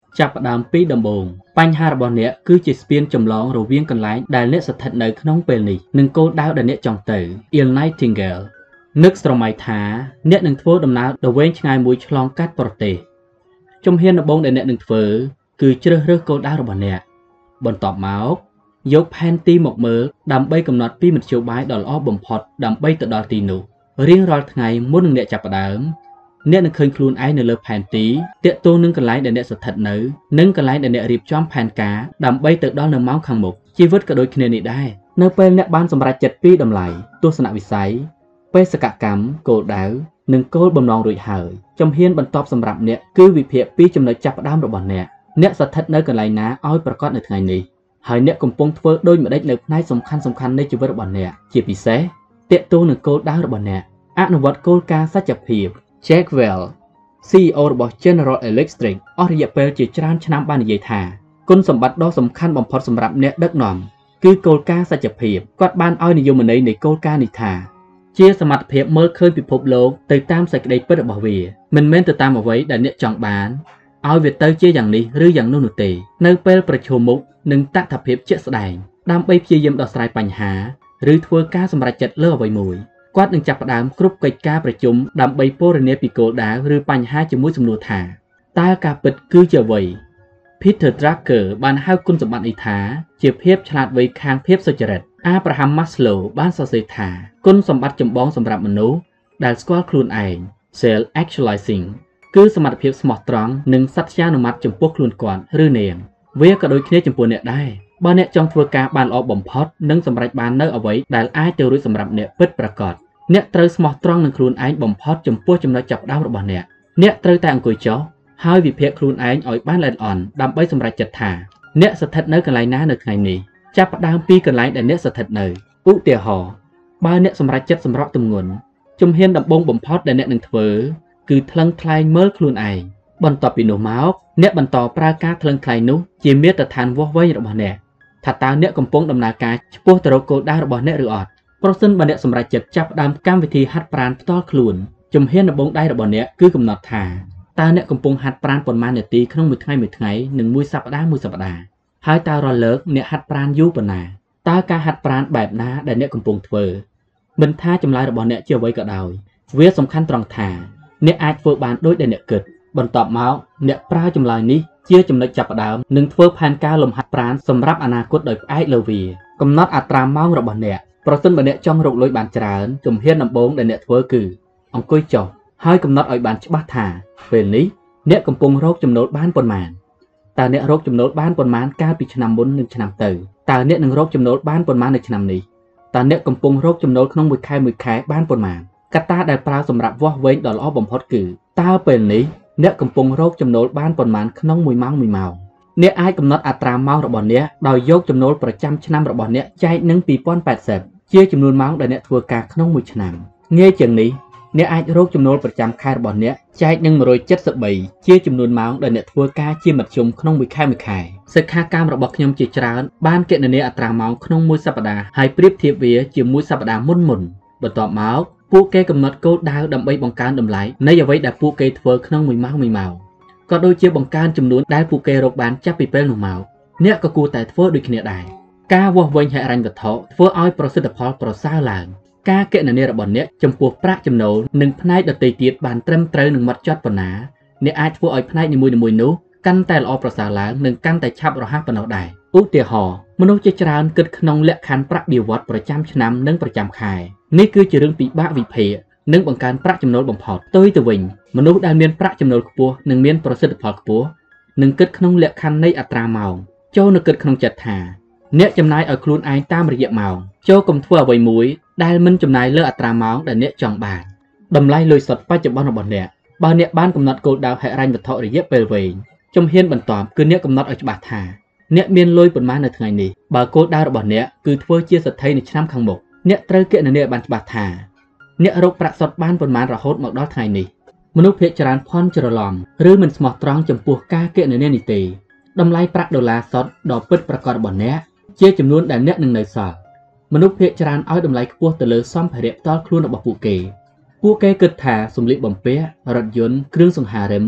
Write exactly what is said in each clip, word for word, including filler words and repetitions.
ចាប់ផ្ដើមពីដំបូងបញ្ហារបស់អ្នកគឺជាស្ពានចម្លងរវាងកន្លែងដែលអ្នកស្ថិតនៅក្នុងពេលនេះនិងគោលដៅដែលអ្នកចង់ទៅ Il Nightingale នឹកស្រមៃថាអ្នកនឹងធ្វើដំណើរដ៏វែងឆ្ងាយមួយឆ្លងកាត់ប្រទេសជំហានដំបូងដែលអ្នកនឹងធ្វើគឺជ្រើសរើសគោលដៅរបស់អ្នកបន្ទាប់មកយកផែនទីមកមើលដើម្បីកំណត់ពីមធ្យោបាយដ៏ល្អបំផុតដើម្បីទៅដល់ទីនោះរៀងរាល់ថ្ងៃមុននឹងអ្នកចាប់ផ្ដើមអ្នកនឹងឃើញខ្លួនឯងនៅលើផែនទីទាក់ទងនឹងកន្លែងដែលអ្នកស្ថិតនៅនិងកន្លែងដែលអ្នករៀបចំផែនការដើម្បីទៅដល់នៅម៉ោងខាងមុខជីវិតក៏ដូចគ្នានេះដែរនៅពេលអ្នកបានសម្រេចចិត្តពីតម្លៃទស្សនវិស័យបេសកកម្មគោលដៅនិងគោលបំណងរួចហើយជំហានបន្ទាប់សម្រាប់អ្នកគឺវិភាគពីចំណុចចាប់ផ្ដើមរបស់អ្នកអ្នកស្ថិតនៅកន្លែងណាឲ្យប្រកបនៅថ្ងៃនេះហើយអ្នកកំពុងធ្វើដូចម្តេចនៅផ្នែកសំខាន់សំខាន់នៃជីវិតរបស់អ្នកជាពិសេសទាក់ទងនឹងគោលដៅរបស់អ្នកអនុវត្តគោលការណ៍សច្ចភាព Jack Welch ស៊ី អ៊ី អូ របស់ General Electric អស់រយៈពេលជាច្រើនឆ្នាំបាននិយាយថាគុណសម្បត្តិដ៏សំខាន់បំផុតសម្រាប់អ្នកដឹកនាំគឺគោលការណ៍សច្ចភាពគាត់បានឲ្យនិយមន័យនៃគោលការណ៍នេះថាជាសមត្ថភាពមើលឃើញពិភពលោកទៅតាមសេចក្តីពិតរបស់វាមិនមែនទៅតាមអ្វីដែលអ្នកចង់បានឲ្យវាទៅជាយ៉ាងនេះឬយ៉ាងនោះនោះទេនៅពេលប្រឈមមុខនឹងតថភាពជាក់ស្ដែងដើម្បីព្យាយាមដោះស្រាយបញ្ហាឬធ្វើការសម្រេចចិត្តលើអ្វីមួយគាត់នឹងចាប់ផ្ដើមគ្រប់កិច្ចការប្រជុំដើម្បីពណ៌នាពីគោលដៅឬបញ្ហាជាមួយសំណួរថាតើការពិតគឺជាអ្វី Peter Drucker បានហៅគុណសម្បត្តិនេះថាជាភាពឆ្លាតវៃខាងភាពសុចរិត Abraham Maslow បានសរសេរថាគុណសម្បត្តិចម្បងសម្រាប់មនុស្សដែលស្គាល់ខ្លួនឯង Self Actualizing គឺសមត្ថភាពស្មោះត្រង់និងសត្យានុម័តចំពោះខ្លួនគាត់ឬនាងវាក៏ដូចគ្នាចំពោះអ្នកដែរបើអ្នកចង់ធ្វើការបានល្អបំផុតនិងសម្រេចបាននៅអ្វីដែលអាចទៅរួចសម្រាប់អ្នកពិតប្រាកដអ្នកត្រូវស្មោះត្រង់នឹងខ្លួនឯងបំផុតចំពោះចំណុចចាប់ផ្ដើមរបស់អ្នកអ្នកត្រូវតែអង្គុយចុះហើយវិភាគខ្លួនឯងឲ្យបានល្អិតល្អន់ដើម្បីសម្រេចចិត្តថាអ្នកស្ថិតនៅកន្លែងណានៅថ្ងៃនេះចាប់ផ្ដើមពីកន្លែងដែលអ្នកស្ថិតនៅឧទាហរណ៍បើអ្នកសម្រេចចិត្តសម្រក់ទម្ងន់ជំហានដំបូងបំផុតដែលអ្នកនឹងធ្វើគឺថ្លឹងថ្លែងមើលខ្លួនឯងបន្ទាប់ពីនោះមកអ្នកបន្តប្រើការថ្លឹងថ្លែងនោះជាមាត្រដ្ឋានវាស់វែងរបស់អ្នកថាតើអ្នកកំពុងដំណើរការឆ្ពោះទៅរកគោលដៅរបស់អ្នកឬអត់ប្រសិនបើអ្នកសម្រេចចិត្តចាប់ផ្ដើមកម្មវិធីហាត់ប្រាណផ្ទាល់ខ្លួនជំហានដំបូងដៃរបស់អ្នកគឺកំណត់ថាតើអ្នកកំពុងហាត់ប្រាណប៉ុន្មាននាទីក្នុងមួយថ្ងៃមួយថ្ងៃនិងមួយសប្តាហ៍មួយសប្តាហ៍ហើយតើរាល់លើកអ្នកហាត់ប្រាណយូរប៉ុណ្ណាតើការហាត់ប្រាណបែបណាដែលអ្នកកំពុងធ្វើមិនថាចម្លើយរបស់អ្នកជាអ្វីក៏ដោយវាសំខាន់ត្រង់ថាអ្នកអាចធ្វើបានដូចដែលអ្នកគិតបន្ទាប់មកអ្នកប្រើចម្លើយនេះជាចំណុចចាប់ផ្ដើមនិងធ្វើផែនការលំហាត់ប្រាណសម្រាប់អនាគតដោយផ្អែកលើវាកំណត់អត្រាម៉ោងរបស់អ្នកប្រសិនបើអ្នកចង់រកលុយបានច្រើនជំហានដំបូងដែលអ្នកធ្វើគឺអង្គុយចុះហើយកំណត់ឲ្យបានច្បាស់ថាពេលនេះអ្នកកំពុងរកចំណូលបានប៉ុន្មានតើអ្នករកចំណូលបានប៉ុន្មានកាលពីឆ្នាំមុននិងឆ្នាំទៅតើអ្នកនឹងរកចំណូលបានប៉ុន្មាននៅឆ្នាំនេះតើអ្នកកំពុងរកចំណូលក្នុងមួយខែមួយខែបានប៉ុន្មានកត្តាដែលប្រើសម្រាប់វាស់វែងដ៏ល្អបំផុតគឺតើពេលនេះអ្នកកំពុងរកចំណូលបានប៉ុន្មានក្នុងមួយម៉ោងមួយម៉ោងអ្នកអាចកំណត់អត្រាម៉ោងរបស់អ្នកដោយយកចំណូលប្រចាំឆ្នាំរបស់អ្នកចែកនឹង ពីរពាន់ប៉ែតសិប ជាចំនួនម៉ោងដែលអ្នកធ្វើការក្នុងមួយឆ្នាំងាយជាងនេះអ្នកអាចរកចំណូលប្រចាំខែរបស់អ្នកចែកនឹង មួយរយเจ็ดสิบสาม ជាចំនួនម៉ោងដែលអ្នកធ្វើការជាមធ្យមក្នុងមួយខែមួយខែសិក្ខាកាមរបស់ខ្ញុំជាច្រើនបានគណនាអត្រាម៉ោងក្នុងមួយសប្តាហ៍ហើយប្រៀបធៀបវាជាមួយសប្តាហ៍មុនមុនបន្ទាប់មកពួកគេកំណត់គោលដៅដើម្បីបង្កើនតម្លៃនៃអ្វីដែលពួកគេធ្វើក្នុងមួយម៉ោងមួយម៉ោងក៏ដូចជាបង្កើនចំនួនដែលពួកគេរកបានចាប់ពីពេលនោះមកអ្នកក៏គួរតែធ្វើដូចគ្នាដែរការវាស់វែងហិរញ្ញវត្ថុធ្វើឲ្យប្រសិទ្ធផលប្រសើរឡើងការគណនារបស់អ្នកចំពោះប្រាក់ចំណូលនិងផ្នែកដទៃទៀតបានត្រឹមត្រូវនឹងម៉ត់ចត់ប៉ុណ្ណាអ្នកអាចធ្វើឲ្យផ្នែកនីមួយៗនោះកាន់តែល្អប្រសើរឡើងនិងកាន់តែឆាប់រហ័សប៉ុណ្ណោះដែរឧទាហរណ៍មនុស្សជាច្រើនគិតក្នុងលក្ខខណ្ឌប្រាក់បៀវត្សប្រចាំឆ្នាំនិងប្រចាំខែនេះគឺជារឿងពិបាកវិភាគនិងបង្កើនប្រាក់ចំណូលបំផុតផ្ទុយទៅវិញមនុស្សដែលមានប្រាក់ចំណូលខ្ពស់និងមានប្រសិទ្ធផលខ្ពស់នឹងគិតក្នុងលក្ខខណ្ឌនៃអត្រាម៉ោងចូលនៅគិតក្នុងចិត្តថាអ្នកចំណាយឲ្យខ្លួនឯងតាមរយៈម៉ោងចូលកុំធ្វើអ្វីមួយដែលមិនចំណាយលើអត្រាម៉ោងដែលអ្នកចង់បានតម្លៃលុយសុទ្ធបច្ចុប្បន្នរបស់អ្នកបើអ្នកបានកំណត់គោលដៅហិរញ្ញវត្ថុរយៈពេលវែងជំហានបន្ទាប់គឺអ្នកកំណត់ឲ្យច្បាស់ថាអ្នកមានលុយប៉ុន្មាននៅថ្ងៃនេះបើគោលដៅរបស់អ្នកគឺធ្វើជាសេដ្ឋីនៅឆ្នាំខាងមុខអ្នកត្រូវគណនាឲ្យបានច្បាស់ថាអ្នករកប្រាក់សុទ្ធបានប៉ុន្មានរហូតមកដល់ថ្ងៃនេះមនុស្សភាគច្រើនភ័ន្តច្រឡំឬមិនស្មោះត្រង់ចំពោះការគណនានេះទេតម្លៃប្រាក់ដុល្លារសុទ្ធដ៏ពិតប្រាកដរបស់អ្នកជាចំនួនដែលអ្នកនឹងនៅសល់មនុស្សភាគច្រើនឲ្យតម្លៃខ្ពស់ទៅលើសម្ភារៈផ្ទាល់ខ្លួនរបស់ពួកគេពួកគេគិតថាសម្លៀកបំពាក់រថយន្តគ្រឿងសង្ហារិម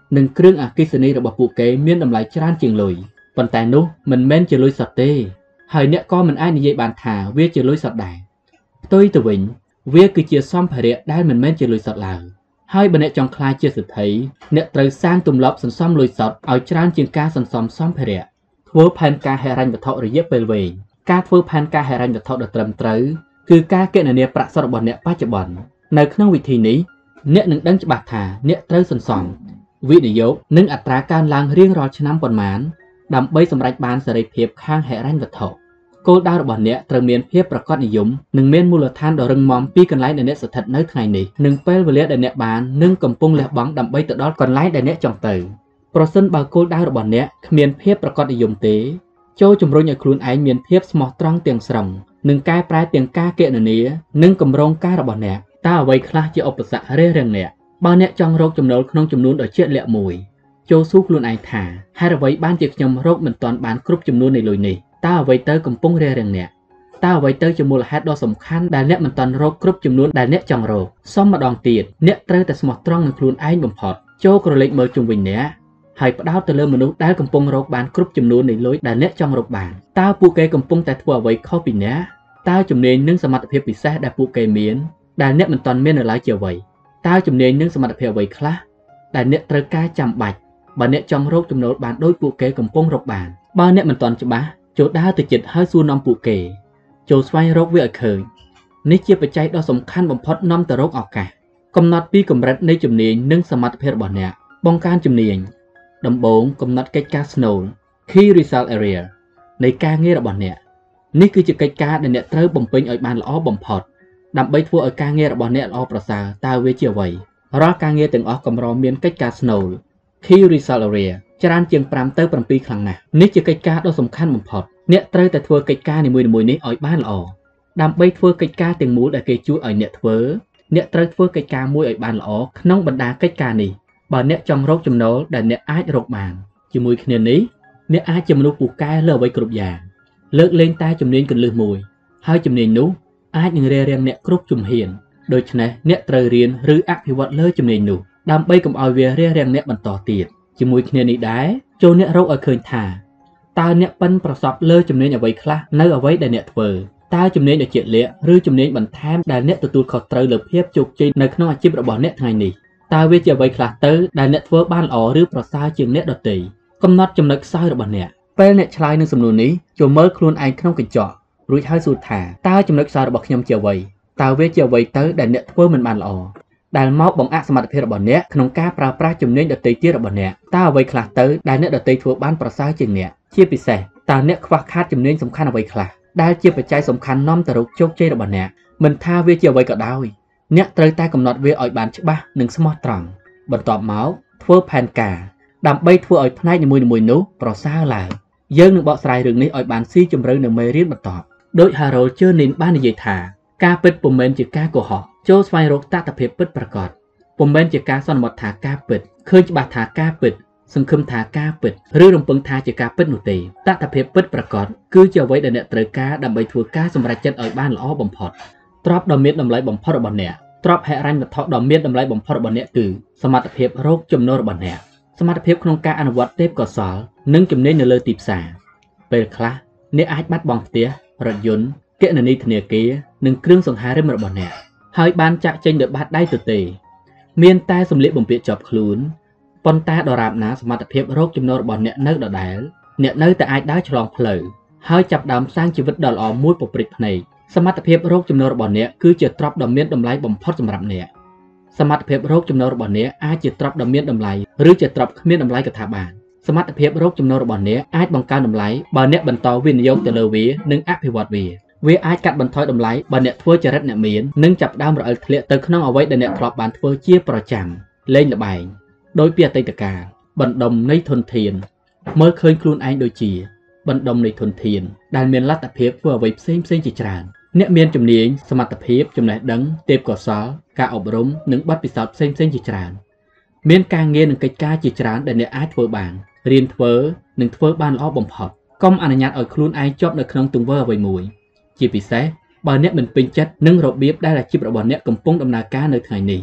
និងគ្រឿងអគ្គិសនីរបស់ពួកគេមានតម្លៃច្រើនជាងលុយប៉ុន្តែនោះមិនមែនជាលុយសុទ្ធទេហើយអ្នកក៏មិនអាចនិយាយបានថាវាជាលុយសុទ្ធដែរផ្ទុយទៅវិញវាគឺជាសម្ភារៈដែលមិនមែនជាលុយសុទ្ធឡើយហើយបើអ្នកចង់ក្លាយជាសេដ្ឋីអ្នកត្រូវសាងទម្លាប់សន្សំលុយសុទ្ធឲ្យច្រើនជាងការសន្សំសម្ភារៈធ្វើផែនការហិរញ្ញវត្ថុរយៈពេលវែងការធ្វើផែនការហិរញ្ញវត្ថុដ៏ត្រឹមត្រូវគឺការគណនាប្រាក់សុទ្ធរបស់អ្នកបច្ចុប្បន្ននៅក្នុងវិធីនេះអ្នកនឹងដឹងច្បាស់ថាអ្នកត្រូវសន្សំវិនិយោគនិងអត្រាកើនឡើងរៀងរាល់ឆ្នាំប៉ុន្មានដើម្បីសម្រេចបានសេរីភាពខាងហិរញ្ញវត្ថុគោលដៅរបស់អ្នកត្រូវមានភាពប្រាកដនិយមនិងមានមូលដ្ឋានដ៏រឹងមាំពីកន្លែងដែលអ្នកស្ថិតនៅថ្ងៃនេះនិងពេលវេលាដែលអ្នកបាននិងកំពុងលះបង់ដើម្បីទៅដល់កន្លែងដែលអ្នកចង់ទៅប្រសិនបើគោលដៅរបស់អ្នកគ្មានភាពប្រាកដនិយមទេចូលជំរុញឲ្យខ្លួនឯងមានភាពស្មោះត្រង់ទាំងស្រុងនិងកែប្រែទាំងការគណនានិងគម្រោងការរបស់អ្នកតើអ្វីខ្លះជាឧបសគ្គរារាំងអ្នកបើអ្នកចង់រកចំណូលក្នុងចំនួនដ៏ជាក់លាក់មួយចូលសួរខ្លួនឯងថាហេតុអ្វីបានជាខ្ញុំរកមិនទាន់បានគ្រប់ចំនួននៃលុយនេះតើអ្វីទៅកំពុងរារាំងអ្នកតើអ្វីទៅជាមូលហេតុដ៏សំខាន់ដែលអ្នកមិនទាន់រកគ្រប់ចំនួនដែលអ្នកចង់រកសុំម្ដងទៀតអ្នកត្រូវតែស្មោះត្រង់នឹងខ្លួនឯងបំផុតចូលក្រឡេកមើលជុំវិញអ្នកហើយផ្ដោតទៅលើមនុស្សដែលកំពុងរកបានគ្រប់ចំនួននៃលុយដែលអ្នកចង់រកបានតើពួកគេកំពុងតែធ្វើអ្វីខុសពីអ្នកតើជំនាញនិងសមត្ថភាពពិសេសដែលពួកគេមានដែលអ្នកមិនទាន់មាននៅឡើយជាអ្វីតើជំនាញនិងសមត្ថភាពអ្វីខ្លះដែលអ្នកត្រូវការចាំបាច់បើអ្នកចង់រកចំណូលបានដូចពួកគេកំពុងរកបានបើអ្នកមិនទាន់ច្បាស់ចូលដើរទៅជិតហើយសួរនាំពួកគេចូលស្វែងរកវាឲ្យឃើញនេះជាបច្ច័យដ៏សំខាន់បំផុតនាំទៅរកឱកាសកំណត់ពីកម្រិតនៃជំនាញនិងសមត្ថភាពរបស់អ្នកបង្កើនជំនាញដំបូងកំណត់កិច្ចការស្នូល Key Result Area នៃការងាររបស់អ្នកនេះគឺជាកិច្ចការដែលអ្នកត្រូវបំពេញឲ្យបានល្អបំផុតដើម្បីធ្វើឲ្យការងាររបស់អ្នកល្អប្រសើរតើវាជាអ្វីរាល់ការងារទាំងអស់កម្រមានកិច្ចការស្នូល Key Result Area ច្រើនជាងប្រាំទៅប្រាំពីរខ្លាំងណាស់នេះជាកិច្ចការដ៏សំខាន់បំផុតអ្នកត្រូវតែធ្វើកិច្ចការនីមួយៗនេះឲ្យបានល្អដើម្បីធ្វើកិច្ចការទាំងមូលដែលគេជួយឲ្យអ្នកធ្វើអ្នកត្រូវធ្វើកិច្ចការមួយឲ្យបានល្អក្នុងបណ្ដាកិច្ចការនេះបើអ្នកចង់រកចំណូលដែលអ្នកអាចរកបានជាមួយគ្នានេះអ្នកអាចជាមនុស្សពូកែលើអ្វីគ្រប់យ៉ាងលើកលែងតែជំនាញគន្លឹះមួយហើយជំនាញនោះអាចនឹងរារាំងអ្នកគ្រប់ជំហានដូច្នេះអ្នកត្រូវរៀនឬអភិវឌ្ឍលើជំនាញនោះដើម្បីកុំឲ្យវារារាំងអ្នកបន្តទៀតជាមួយគ្នានេះដែរចូលអ្នករកឲ្យឃើញថាតើអ្នកប៉ិនប្រសពលើជំនាញអ្វីខ្លះនៅអ្វីដែលអ្នកធ្វើតើជំនាញដ៏ជាក់លាក់ឬជំនាញបន្ថែមដែលអ្នកទទួលខុសត្រូវលើភាពជោគជ័យនៅក្នុងអាជីពរបស់អ្នកថ្ងៃនេះតើវាជាអ្វីខ្លះទៅដែលអ្នកធ្វើបានល្អឬប្រសើរជាងអ្នកដទៃកំណត់ចំណុចខ្សោយរបស់អ្នកពេលអ្នកឆ្លើយនឹងសំណួរនេះចូលមើលខ្លួនឯងក្នុងកញ្ចក់រួចហើយសួរថាតើចំណុចខ្សោយរបស់ខ្ញុំជាអ្វីតើវាជាអ្វីទៅដែលអ្នកធ្វើមិនបានល្អដែលមកបង្អាក់សមត្ថភាពរបស់អ្នកក្នុងការប្រើប្រាស់ជំនាញដទៃទៀតរបស់អ្នកតើអ្វីខ្លះទៅដែលអ្នកដទៃធ្វើបានប្រសើរជាងអ្នកជាពិសេសតើអ្នកខ្វះខាតជំនាញសំខាន់អ្វីខ្លះដែលជាបច្ច័យសំខាន់នាំទៅរកជោគជ័យរបស់អ្នកមិនថាវាជាអ្វីក៏ដោយអ្នកត្រូវតែកំណត់វាឲ្យបានច្បាស់និងស្មោះត្រង់បន្ទាប់មកធ្វើផែនការដើម្បីធ្វើឲ្យផ្នែកនីមួយៗនោះប្រសើរឡើងយើងនឹងបកស្រាយរឿងនេះឲ្យបានស៊ីជម្រៅនៅមេរៀនបន្ទាប់ដោយ Harold Chernin បាននិយាយថាការពិតពុំមែនជាការកុហកចូលស្វែងរកតថភាពពិតប្រាកដពុំមែនជាការសន្មតថាការពិតឃើញច្បាស់ថាការពិតសង្ឃឹមថាការពិតឬរំពឹងថាជាការពិតនោះទេតថភាពពិតប្រាកដគឺជាអ្វីដែលអ្នកត្រូវការដើម្បីធ្វើការសម្រេចចិត្តឲ្យបានល្អបំផុតទ្រព្យដ៏មានតម្លៃបំផុតរបស់អ្នកទ្រព្យហិរញ្ញវត្ថុដ៏មានតម្លៃបំផុតរបស់អ្នកគឺសមត្ថភាពរកចំណូលរបស់អ្នកសមត្ថភាពក្នុងការអនុវត្តទេពកោសល្យនិងជំនាញនៅលើទីផ្សារពេលខ្លះអ្នកអាចបាត់បង់ផ្ទះរថយន្តគណនីធនាគារនិងគ្រឿងសង្ហារិមរបស់អ្នកហើយបានចាក់ចេញដោយបាតដៃទៅទេមានតែសម្លៀកបំពាក់ជាប់ខ្លួនប៉ុន្តែដរាបណាសមត្ថភាពរកចំណូលរបស់អ្នកនៅដដែលអ្នកនៅតែអាចដើរឆ្លងផ្លូវហើយចាប់ដើមសាងជីវិតដ៏ល្អមួយពព្រិចភ្នែកសមត្ថភាពរកចំណូលរបស់អ្នកគឺជាទ្រព្យដ៏មានតម្លៃបំផុតសម្រាប់អ្នកសមត្ថភាពរកចំណូលរបស់អ្នកអាចជាទ្រព្យដ៏មានតម្លៃឬជាទ្រព្យគ្មានតម្លៃក៏ថាបានសមត្ថភាពរកចំណូលរបស់អ្នកអាចបង្កើនតម្លៃបើអ្នកបន្តវិនិយោគទៅលើវានិងអភិវឌ្ឍវាវាអាចកាត់បន្ថយតម្លៃបើអ្នកធ្វើចរិតអ្នកមាននិងចាប់ផ្ដើមរអិលធ្លាក់ទៅក្នុងអ្វីដែលអ្នកធ្លាប់បានធ្វើជាប្រចាំលេងល្បែងដោយពីអតីតកាលបណ្ដុំនៃធនធានមើលឃើញខ្លួនឯងដូចជាបណ្ដុំនៃធនធានដែលមានលទ្ធភាពធ្វើអ្វីផ្សេងផ្សេងជាច្រើនអ្នកមានជំនាញសមត្ថភាពចំណេះដឹងទេពកោសល្យការអប់រំនិងបទពិសោធន៍ផ្សេងផ្សេងជាច្រើនមានការងារនិងកិច្ចការជាច្រើនដែលអ្នកអាចធ្វើបានរៀនធ្វើនិងធ្វើបានល្អបំផុតកុំអនុញ្ញាតឲ្យខ្លួនឯងជាប់នៅក្នុងទង្វើអ្វីមួយជាពិសេសបើអ្នកមិនពេញចិត្តនឹងរបៀបដែលអាជីពរបស់អ្នកកំពុងដំណើរការនៅថ្ងៃនេះ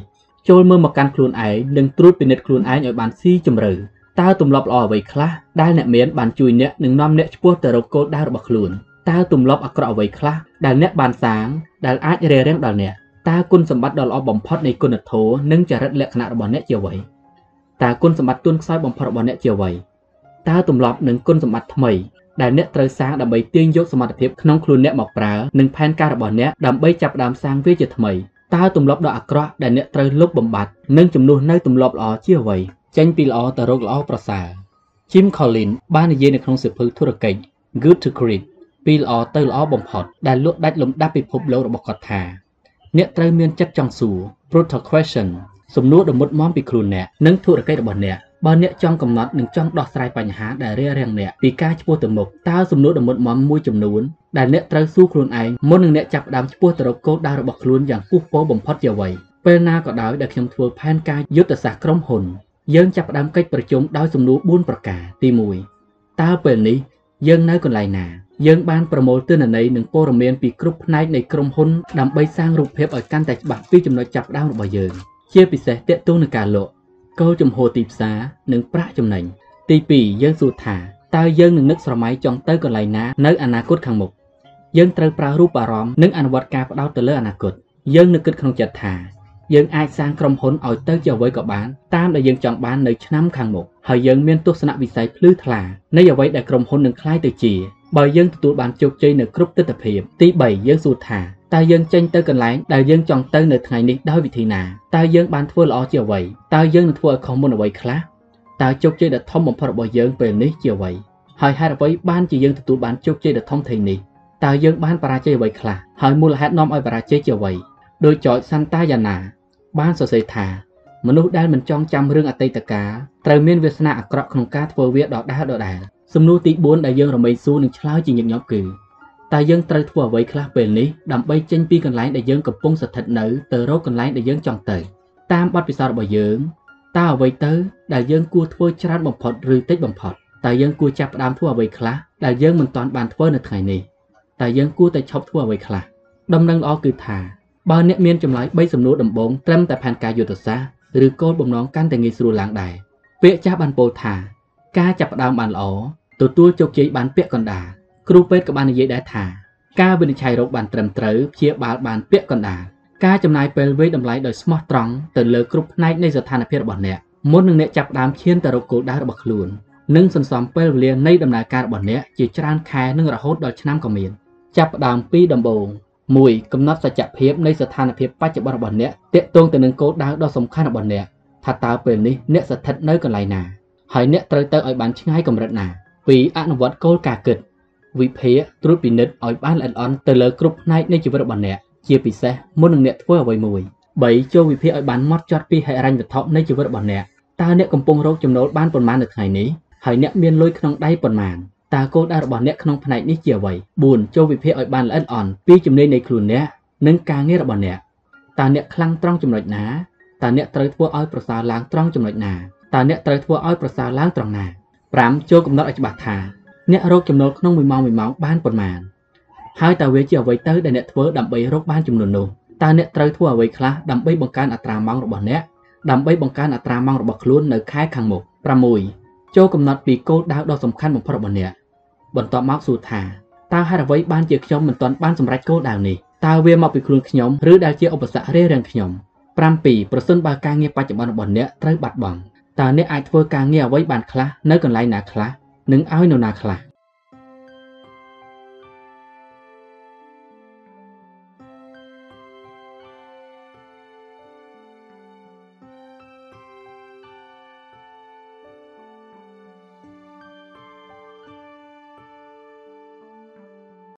ចូលមើលមកកាន់ខ្លួនឯងនិងត្រួតពិនិត្យខ្លួនឯងឲ្យបានស៊ីជម្រៅតើទម្លាប់ល្អអ្វីខ្លះដែលអ្នកមានបានជួយអ្នកនិងនាំអ្នកឆ្ពោះទៅរកគោលដៅរបស់ខ្លួនតើទម្លាប់អាក្រក់អ្វីខ្លះដែលអ្នកបានសាងដែលអាចរារាំងដល់អ្នកតើគុណសម្បត្តិដ៏ល្អបំផុតនៃគុណធម៌និងចរិតលក្ខណៈរបស់អ្នកជាអ្វីតើគុណសម្បត្តិទន់ខ្សោយបំផុតរបស់អ្នកជាអ្វីតើទម្លាប់និងគុណសម្បត្តិថ្មីដែលអ្នកត្រូវសាងដើម្បីទាញយកសមត្ថភាពក្នុងខ្លួនអ្នកមកប្រើនិងផែនការរបស់អ្នកដើម្បីចាប់ផ្ដើមសាងវាជាថ្មីតើទម្លាប់ដ៏អាក្រក់ដែលអ្នកត្រូវលុបបំបាត់និងជំនួសនៅទម្លាប់ល្អជាអ្វីចេញពីល្អទៅរកល្អប្រសើរ Jim Collins បាននិយាយនៅក្នុងសៀវភៅធុរកិច្ច Good to Great ពីល្អទៅល្អបំផុតដែលលក់ដាច់លំដាប់ពិភពលោករបស់គាត់ថាអ្នកត្រូវមានចិត្តចង់សួរ Brutal Question សំណួរដ៏មុតមមពីខ្លួនអ្នកនិងធុរកិច្ចរបស់អ្នកបើអ្នកចង់កំណត់និងចង់ដោះស្រាយបញ្ហាដែលរារាំងអ្នកពីការឆ្ពោះទៅមុខតើសំណួរដ៏មុតមមមួយចំនួនដែលអ្នកត្រូវសួរខ្លួនឯងមុននឹងអ្នកចាប់ផ្ដើមឆ្ពោះទៅរកគោលដៅរបស់ខ្លួនយ៉ាងពុះពោបំផុតជាអ្វីពេលណាក៏ដោយដែលខ្ញុំធ្វើផែនការយុទ្ធសាស្ត្រក្រុមហ៊ុនយើងចាប់ផ្ដើមកិច្ចប្រជុំដោយសំណួរបួនប្រការទីមួយតើពេលនេះយើងនៅកន្លែងណាយើងបានប្រមូលទិន្នន័យនិងព័ត៌មានពីគ្រប់ផ្នែកនៃក្រុមហ៊ុនដើម្បីសាងរូបភាពឲ្យកាន់តែច្បាស់ពីចំណុចចាប់ផ្ដើមរបស់យើងជាពិសេសទាក់ទងនឹងការលក់គោលចំហទីផ្សារនិងប្រាក់ចំណេញទីពីរយើងសួរថាតើយើងនឹងនឹកស្រមៃចង់ទៅកន្លែងណានៅអនាគតខាងមុខយើងត្រូវប្រើរូបអារម្មណ៍និងអនុវត្តការផ្ដោតទៅលើអនាគតយើងនឹងគិតក្នុងចិត្តថាយើងអាចសាងក្រុមហ៊ុនឲ្យទៅជាអ្វីក៏បានតាមដែលយើងចង់បាននៅឆ្នាំខាងមុខហើយយើងមានទស្សនវិស័យភ្លឺថ្លានៃអ្វីដែលក្រុមហ៊ុននឹងក្លាយទៅជាបើយើងទទួលបានជោគជ័យនៅគ្រប់ទិដ្ឋភាពទីបីយើងសួរថាតើយើងចេញទៅកន្លែងដែលយើងចង់ទៅនៅថ្ងៃនេះដោយវិធីណាតើយើងបានធ្វើល្អជាអ្វីតើយើងនឹងធ្វើឲ្យខុសមុនអ្វីខ្លះតើជោគជ័យដ៏ធំបំផុតរបស់យើងពេលនេះជាអ្វីហើយហេតុអ្វីបានជាយើងទទួលបានជោគជ័យដ៏ធំធេងនេះតើយើងបានបរាជ័យអ្វីខ្លះហើយមូលហេតុនាំឲ្យបរាជ័យជាអ្វីដោយចចសន្តាយាណាបានសរសេរថាមនុស្សដែលមិនចងចាំរឿងអតីតកាលត្រូវមានវាសនាអាក្រក់ក្នុងការធ្វើវាដដែលដដែលសំណួរទីបួនដែលយើងរមែងសួរនឹងឆ្លើយជាញឹកញាប់គឺតើយើងត្រូវធ្វើអ្វីខ្លះពេលនេះដើម្បីចេញពីកន្លែងដែលយើងកំពុងស្ថិតនៅទៅរកកន្លែងដែលយើងចង់ទៅតាមបទពិសោធន៍របស់យើងតើអ្វីទៅដែលយើងគួរធ្វើច្រើនបំផុតឬតិចបំផុតតើយើងគួរចាប់ផ្ដើមធ្វើអ្វីខ្លះដែលយើងមិនទាន់បានធ្វើនៅថ្ងៃនេះតើយើងគួរតែឈប់ធ្វើអ្វីខ្លះដំណឹងល្អគឺថាបើអ្នកមានចម្លើយបីសំណួរដំបូងត្រឹមតែផែនការយុទ្ធសាស្ត្រឬគោលបំណងកាន់តែងាយស្រួលឡើងដែរពាក្យចាស់បានពោលថាការចាប់ផ្ដើមបានល្អទទួលជោគជ័យបានពាក់កណ្ដាលគ្រូពេទ្យក៏បាននិយាយដែរថាការវិនិច្ឆ័យរោគបានត្រឹមត្រូវព្យាបាលបានពាក់កណ្ដាលការចំណាយពេលវេតម្លៃដោយស្មោះត្រង់ទៅលើគ្រប់ផ្នែកនៃស្ថានភាពរបស់អ្នកមុននឹងអ្នកចាប់ផ្ដើមឈានទៅរកគោលដៅរបស់ខ្លួននិងសន្សំពេលវេលានៃដំណើរការរបស់អ្នកជាច្រើនខែនិងរហូតដល់ឆ្នាំក៏មានចាប់ផ្ដើមពីដំបូងមួយកំណត់សច្ចភាពនៃស្ថានភាពបច្ចុប្បន្នរបស់អ្នកទាក់ទងទៅនឹងគោលដៅដ៏សំខាន់របស់អ្នកថាតើពេលនេះអ្នកស្ថិតនៅកន្លែងណាហើយអ្នកត្រូវទៅឲ្យបានឆ្ងាយកម្រិតណាពីរអនុវត្តគោលការណ៍គិតវិភាគត្រួតពិនិត្យឲ្យបានល្អិតល្អន់ទៅលើគ្រប់ផ្នែកនៃជីវិតរបស់អ្នកជាពិសេសមុននឹងអ្នកធ្វើអ្វីមួយបីចូលវិភាគឲ្យបានហ្មត់ចត់ពីហិរញ្ញវត្ថុនៃជីវិតរបស់អ្នកតើអ្នកកំពុងរកចំណូលបានប៉ុន្មាននៅថ្ងៃនេះហើយអ្នកមានលុយក្នុងដៃប៉ុន្មានតើគោលដៅរបស់អ្នកក្នុងផ្នែកនេះជាអ្វីបួនចូលវិភាគឲ្យបានល្អិតល្អន់ពីជំនាញនៃខ្លួនអ្នកនិងការងាររបស់អ្នកតើអ្នកខ្លាំងត្រង់ចំណុចណាតើអ្នកត្រូវធ្វើឲ្យប្រសើរឡើងត្រង់ចំណុចណាតើអ្នកត្រូវធ្វើឲ្យប្រសើរឡើងត្រង់ណាប្រាំចូលកំណត់ឲ្យច្បាស់ថាអ្នករកចំណូលក្នុងមួយម៉ោងមួយម៉ោងបានប៉ុន្មានហើយតើវាជាអ្វីទៅដែលអ្នកធ្វើដើម្បីរកបានចំនួននោះតើអ្នកត្រូវធ្វើអ្វីខ្លះដើម្បីបង្កើនអត្រាម៉ោងរបស់អ្នកដើម្បីបង្កើនអត្រាម៉ោងរបស់ខ្លួននៅខែខាងមុខប្រាំមួយចូលកំណត់ពីគោលដៅដ៏សំខាន់បំផុតរបស់អ្នកបន្ទាប់មកសួរថាតើហេតុអ្វីបានជាខ្ញុំមិនទាន់បានសម្រេចគោលដៅនេះតើវាមកពីខ្លួនខ្ញុំឬដែលជាឧបសគ្គរារាំងខ្ញុំប្រាំពីរប្រសិនបើការងារបច្ចុប្បន្នរបស់អ្នកត្រូវបាត់បង់តើអ្នកអាចធ្វើការងារអ្វីបានខ្លះនៅកន្លែងណាខ្លះនិងឲ្យនរណាខ្លះ